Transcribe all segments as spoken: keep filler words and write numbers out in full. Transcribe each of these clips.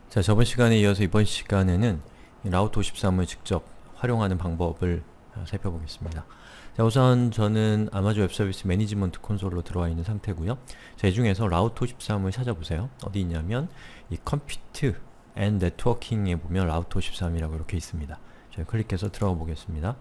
자, 저번 시간에 이어서 이번 시간에는 이 라우트 오십삼을 직접 활용하는 방법을 어, 살펴보겠습니다. 자, 우선 저는 아마존 웹서비스 매니지먼트 콘솔로 들어와 있는 상태고요. 자, 이 중에서 라우트 오십삼을 찾아보세요. 어디 있냐면 이 컴퓨트 앤 네트워킹에 보면 라우트 오십삼이라고 이렇게 있습니다. 저희 클릭해서 들어가 보겠습니다.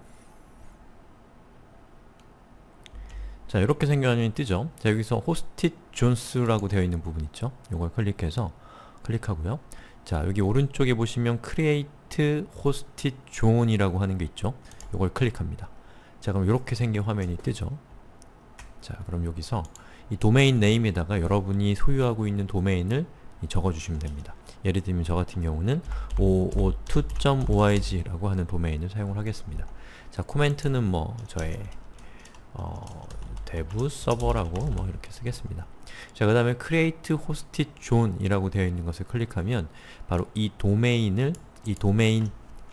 자, 이렇게 생겨나면 뜨죠. 자, 여기서 호스티드 존스라고 되어 있는 부분 있죠. 이걸 클릭해서 클릭하고요. 자, 여기 오른쪽에 보시면 Create Hosted Zone이라고 하는 게 있죠. 이걸 클릭합니다. 자, 그럼 이렇게 생긴 화면이 뜨죠. 자, 그럼 여기서 이 도메인 네임에다가 여러분이 소유하고 있는 도메인을 적어주시면 됩니다. 예를 들면 저 같은 경우는 오오투 점 오알지라고 하는 도메인을 사용을 하겠습니다. 자, 코멘트는 뭐 저의 어, dev 서버라고 뭐 이렇게 쓰겠습니다. 자, 그 다음에 create hosted zone 이라고 되어 있는 것을 클릭하면 바로 이 도메인을 이 도메인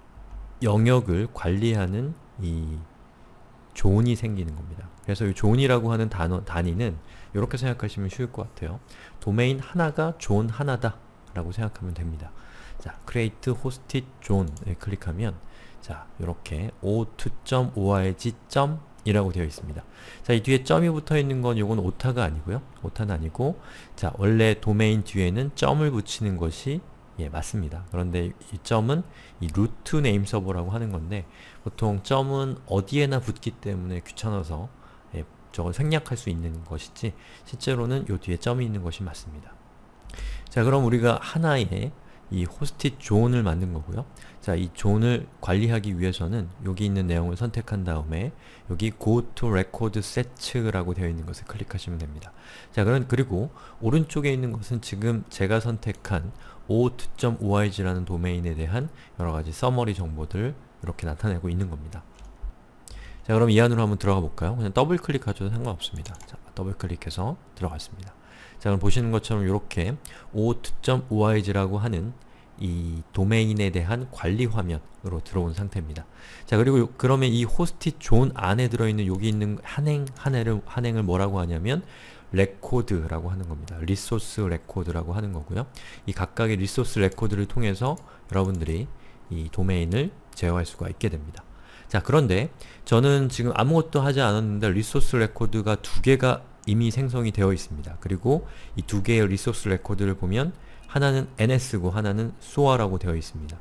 영역을 관리하는 이 존이 생기는 겁니다. 그래서 이 존이라고 하는 단어, 단위는 이렇게 생각하시면 쉬울 것 같아요. 도메인 하나가 존 하나다 라고 생각하면 됩니다. 자, create hosted zone에 클릭하면 자, 이렇게 오투 점 오알지 이라고 되어 있습니다. 자, 이 뒤에 점이 붙어 있는 건 요건 오타가 아니고요. 오타는 아니고, 자, 원래 도메인 뒤에는 점을 붙이는 것이 예, 맞습니다. 그런데 이 점은 이 루트 네임 서버라고 하는 건데, 보통 점은 어디에나 붙기 때문에 귀찮아서 예, 저걸 생략할 수 있는 것이지, 실제로는 요 뒤에 점이 있는 것이 맞습니다. 자, 그럼 우리가 하나의 이 호스티드 존을 만든 거고요. 자, 이 존을 관리하기 위해서는 여기 있는 내용을 선택한 다음에 여기 go to record set라고 되어 있는 것을 클릭하시면 됩니다. 자, 그럼 그리고 오른쪽에 있는 것은 지금 제가 선택한 오오투 점 오알지라는 도메인에 대한 여러가지 서머리 정보들을 이렇게 나타내고 있는 겁니다. 자, 그럼 이 안으로 한번 들어가 볼까요? 그냥 더블 클릭하셔도 상관없습니다. 자, 더블 클릭해서 들어갔습니다. 자, 그럼 보시는 것처럼 이렇게 오오투 점 오알지라고 하는 이 도메인에 대한 관리 화면으로 들어온 상태입니다. 자, 그리고 요, 그러면 이 호스티드 존 안에 들어있는 여기 있는 한행, 한행을, 한행을 뭐라고 하냐면 레코드라고 하는 겁니다. 리소스 레코드라고 하는 거고요. 이 각각의 리소스 레코드를 통해서 여러분들이 이 도메인을 제어할 수가 있게 됩니다. 자, 그런데 저는 지금 아무것도 하지 않았는데 리소스 레코드가 두 개가 이미 생성이 되어 있습니다. 그리고 이 두 개의 리소스 레코드를 보면 하나는 엔에스고 하나는 소아라고 되어 있습니다.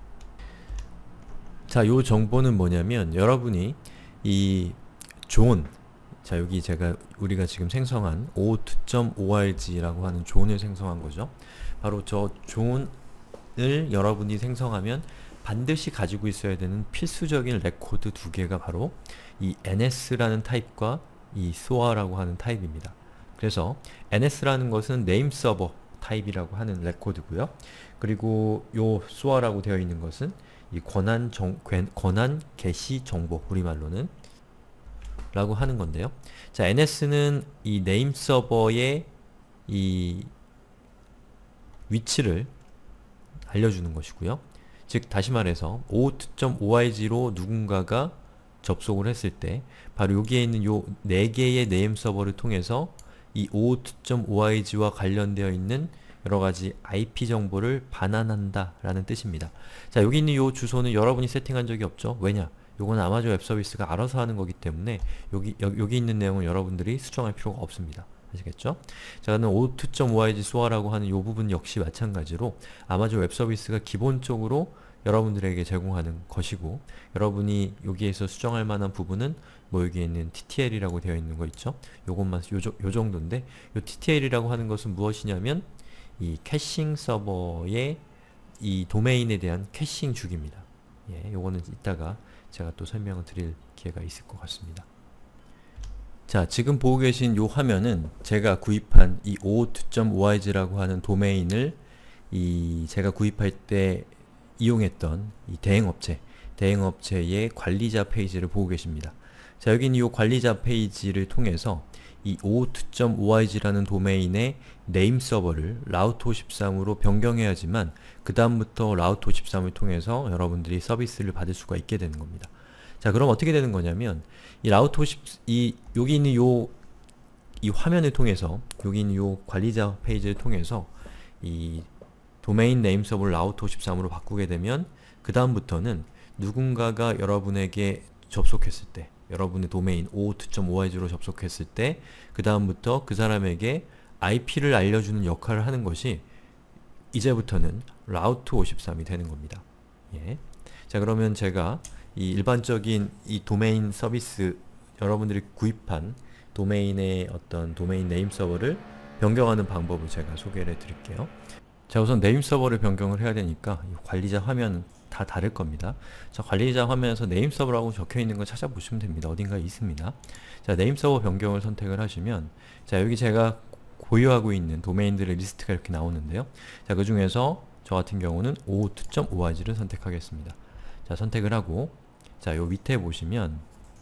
자, 요 정보는 뭐냐면 여러분이 이 존, 자, 여기 제가 우리가 지금 생성한 오오투 점 오알지라고 하는 존을 생성한 거죠. 바로 저 존을 여러분이 생성하면 반드시 가지고 있어야 되는 필수적인 레코드 두 개가 바로 이 엔에스라는 타입과 이 소아라고 하는 타입입니다. 그래서 엔에스라는 것은 name server 타입이라고 하는 레코드고요. 그리고 요 소아라고 되어 있는 것은 이 권한 정, 권한 게시 정보, 우리말로는 라고 하는 건데요. 자, 엔에스는 이 name server의 이 위치를 알려주는 것이고요. 즉, 다시 말해서 오오투 점 오알지로 누군가가 접속을 했을 때 바로 여기에 있는 요 네 개의 네임 서버를 통해서 이 오오투 점 오알지와 관련되어 있는 여러가지 아이피 정보를 반환한다 라는 뜻입니다. 자, 여기 있는 요 주소는 여러분이 세팅한 적이 없죠? 왜냐? 요건 아마존 웹 서비스가 알아서 하는 거기 때문에 여기, 여, 여기 있는 내용은 여러분들이 수정할 필요가 없습니다. 아시겠죠? 자, 그는 오오투 점 오알지 소아라고 하는 요 부분 역시 마찬가지로 아마존 웹 서비스가 기본적으로 여러분들에게 제공하는 것이고, 여러분이 여기에서 수정할 만한 부분은 뭐 여기에 있는 티티엘이라고 되어 있는 거 있죠? 요것만 요, 요 정도인데, 요 티티엘이라고 하는 것은 무엇이냐면 이 캐싱 서버의 이 도메인에 대한 캐싱 주기입니다. 예, 요거는 이따가 제가 또 설명을 드릴 기회가 있을 것 같습니다. 자, 지금 보고 계신 요 화면은 제가 구입한 이 오오투 점 오알지라고 하는 도메인을 이 제가 구입할 때 이용했던 이 대행업체, 대행업체의 관리자 페이지를 보고 계십니다. 자, 여기는 이 관리자 페이지를 통해서 이 오오투 점 오알지라는 도메인의 네임 서버를 라우트 오십삼으로 변경해야지만 그 다음부터 라우트 오십삼을 통해서 여러분들이 서비스를 받을 수가 있게 되는 겁니다. 자, 그럼 어떻게 되는 거냐면 이 라우트 오십, 이 여기 있는 요 이 화면을 통해서 여기 있는 요 관리자 페이지를 통해서 이 도메인 네임 서버를 라우트 오십삼으로 바꾸게 되면 그 다음부터는 누군가가 여러분에게 접속했을 때, 여러분의 도메인 오오투 점 오알지로 접속했을 때 그 다음부터 그 사람에게 아이피를 알려주는 역할을 하는 것이 이제부터는 라우트 오십삼이 되는 겁니다. 예. 자, 그러면 제가 이 일반적인 이 도메인 서비스, 여러분들이 구입한 도메인의 어떤 도메인 네임 서버를 변경하는 방법을 제가 소개를 해드릴게요. 자, 우선 네임 서버를 변경을 해야 되니까 이 관리자 화면 다 다를 겁니다. 자, 관리자 화면에서 네임 서버라고 적혀 있는 걸 찾아보시면 됩니다. 어딘가에 있습니다. 자, 네임 서버 변경을 선택을 하시면, 자, 여기 제가 보유하고 있는 도메인들의 리스트가 이렇게 나오는데요. 자, 그 중에서 저 같은 경우는 오오투 점 오알지를 선택하겠습니다. 자, 선택을 하고, 자, 요 밑에 보시면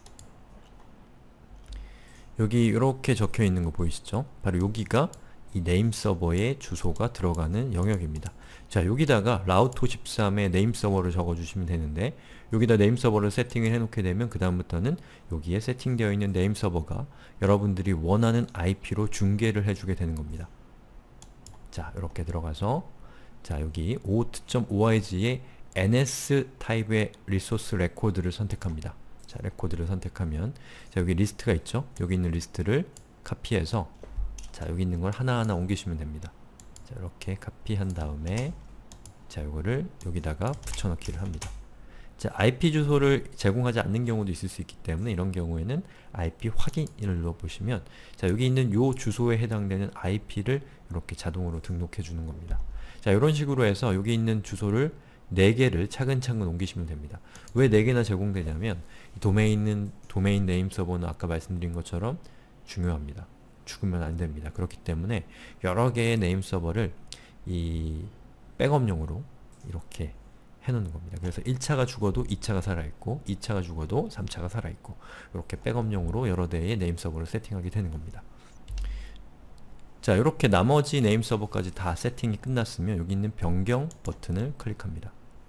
여기 이렇게 적혀 있는 거 보이시죠? 바로 여기가 이 네임 서버의 주소가 들어가는 영역입니다. 자, 여기다가 라우트 오십삼의 네임 서버를 적어주시면 되는데, 여기다 네임 서버를 세팅을 해놓게 되면 그 다음부터는 여기에 세팅되어 있는 네임 서버가 여러분들이 원하는 아이피로 중계를 해주게 되는 겁니다. 자, 이렇게 들어가서, 자, 여기 오오투 점 오알지의 엔에스 타입의 리소스 레코드를 선택합니다. 자, 레코드를 선택하면, 자, 여기 리스트가 있죠? 여기 있는 리스트를 카피해서, 자, 여기 있는 걸 하나하나 옮기시면 됩니다. 자, 이렇게 카피한 다음에, 자, 요거를 여기다가 붙여넣기를 합니다. 자, 아이피 주소를 제공하지 않는 경우도 있을 수 있기 때문에 이런 경우에는 아이피 확인을 눌러보시면, 자, 여기 있는 요 주소에 해당되는 아이피를 이렇게 자동으로 등록해 주는 겁니다. 자, 이런 식으로 해서 여기 있는 주소를 네 개를 차근차근 옮기시면 됩니다. 왜 네 개나 제공되냐면 이 도메인은, 도메인 네임 서버는 아까 말씀드린 것처럼 중요합니다. 죽으면 안 됩니다. 그렇기 때문에 여러 개의 네임 서버를 이 백업용으로 이렇게 해놓는 겁니다. 그래서 일 차가 죽어도 이 차가 살아있고, 이 차가 죽어도 삼 차가 살아있고, 이렇게 백업용으로 여러 대의 네임 서버를 세팅하게 되는 겁니다. 자, 이렇게 나머지 네임 서버까지 다 세팅이 끝났으면 여기 있는 변경 버튼을 클릭합니다.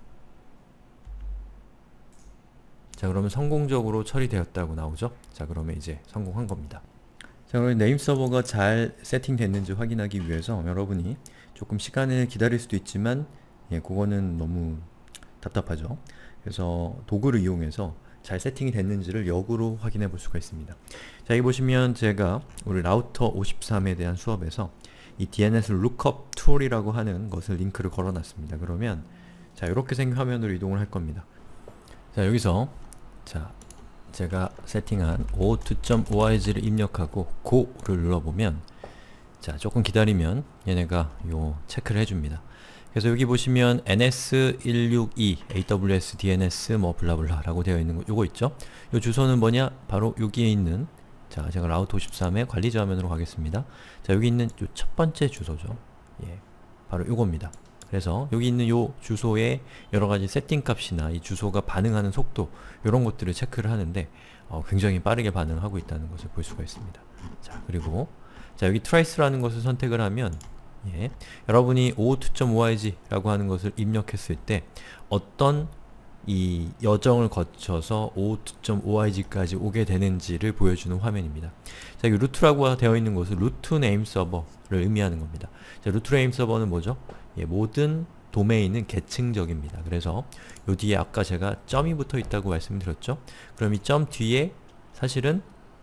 자, 그러면 성공적으로 처리되었다고 나오죠? 자, 그러면 이제 성공한 겁니다. 자, 그럼 네임 서버가 잘 세팅됐는지 확인하기 위해서 여러분이 조금 시간을 기다릴 수도 있지만, 예, 그거는 너무 답답하죠. 그래서 도구를 이용해서 잘 세팅이 됐는지를 역으로 확인해 볼 수가 있습니다. 자, 여기 보시면 제가 우리 라우터 오십삼에 대한 수업에서 이 디엔에스 lookup tool이라고 하는 것을 링크를 걸어 놨습니다. 그러면 자, 이렇게 생긴 화면으로 이동을 할 겁니다. 자, 여기서 자, 제가 세팅한 오오투 점 오알지를 입력하고 고를 눌러보면, 자, 조금 기다리면 얘네가 요 체크를 해줍니다. 그래서 여기 보시면 엔에스 백육십이 에이더블유에스 디엔에스 뭐 블라블라 라고 되어 있는 거 요거 있죠? 요 주소는 뭐냐? 바로 여기에 있는, 자, 제가 라우트 오십삼의 관리자 화면으로 가겠습니다. 자, 여기 있는 요 첫 번째 주소죠. 예, 바로 요겁니다. 그래서 여기 있는 요 주소의 여러가지 세팅 값이나 이 주소가 반응하는 속도, 요런 것들을 체크를 하는데 어, 굉장히 빠르게 반응하고 있다는 것을 볼 수가 있습니다. 자, 그리고 자, 여기 트레이스라는 것을 선택을 하면, 예, 여러분이 오오투 점 오알지 라고 하는 것을 입력했을 때 어떤 이 여정을 거쳐서 오오투 점 오알지까지 오게 되는지를 보여주는 화면입니다. 자, 여기 루트라고 되어 있는 것은 루트 네임 서버를 의미하는 겁니다. 자, 루트 네임 서버는 뭐죠? 예, 모든 도메인은 계층적입니다. 그래서 요 뒤에 아까 제가 점이 붙어 있다고 말씀드렸죠? 그럼 이 점 뒤에 사실은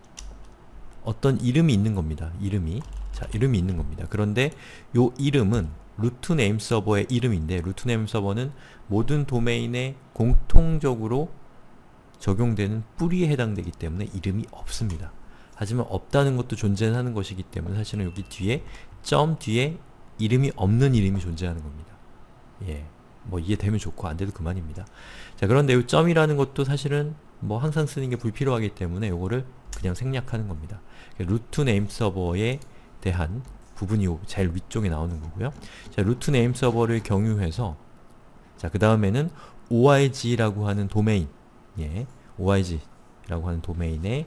어떤 이름이 있는 겁니다. 이름이. 자, 이름이 있는 겁니다. 그런데 요 이름은 루트 네임 서버의 이름인데, 루트 네임 서버는 모든 도메인에 공통적으로 적용되는 뿌리에 해당되기 때문에 이름이 없습니다. 하지만 없다는 것도 존재하는 것이기 때문에 사실은 여기 뒤에 점 뒤에 이름이 없는 이름이 존재하는 겁니다. 예, 뭐 이해되면 좋고 안 돼도 그만입니다. 자, 그런데 이 점이라는 것도 사실은 뭐 항상 쓰는 게 불필요하기 때문에 요거를 그냥 생략하는 겁니다. 루트 네임 서버에 대한 부분이 제일 위쪽에 나오는 거고요. 자, 루트 네임 서버를 경유해서, 자, 그 다음에는 오알지라고 하는 도메인, 예, 오알지라고 하는 도메인의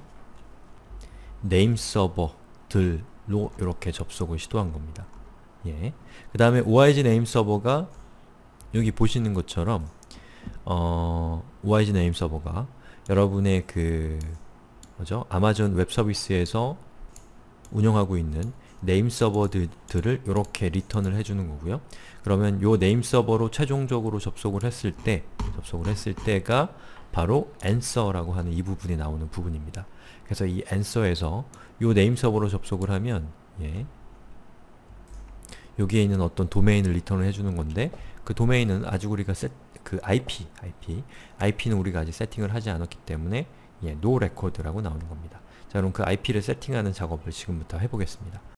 네임 서버들로 이렇게 접속을 시도한 겁니다. 예, 그 다음에 오알지 네임 서버가 여기 보시는 것처럼 어, 오알지 네임 서버가 여러분의 그 뭐죠? 아마존 웹 서비스에서 운영하고 있는 네임 서버들을 이렇게 리턴을 해주는 거고요. 그러면 요 네임 서버로 최종적으로 접속을 했을 때 접속을 했을 때가 바로 answer라고 하는 이 부분이 나오는 부분입니다. 그래서 이 answer에서 요 네임 서버로 접속을 하면 예, 여기에 있는 어떤 도메인을 리턴을 해주는 건데 그 도메인은 아직 우리가 세, 그 아이피, 아이피, 아이피는 우리가 아직 세팅을 하지 않았기 때문에 예, no record라고 나오는 겁니다. 자, 그럼 그 아이피를 세팅하는 작업을 지금부터 해보겠습니다.